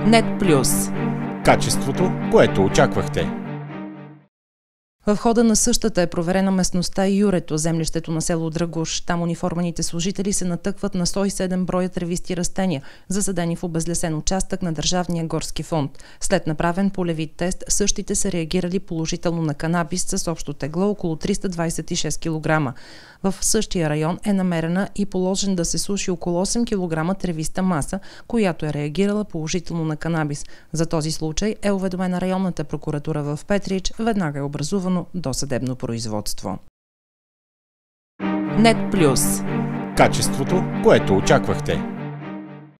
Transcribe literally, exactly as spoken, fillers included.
Нет Плюс. Качеството, което очаквахте. В хода на същата е проверена местността Юрето, землището на село Драгуш. Там униформените служители се натъкват на сто и седем броя тревисти растения, засадени в обезлесен участък на Държавния горски фонд. След направен полевит тест, същите са реагирали положително на канабис с общо тегло около триста двадесет и шест килограма. В същия район е намерена и положен да се суши около осем килограма тревиста маса, която е реагирала положително на канабис. За този случай е уведомена районната прокуратура в Петрич, веднага е образувано досъдебно производство. Нет Плюс. Качеството, което очаквахте.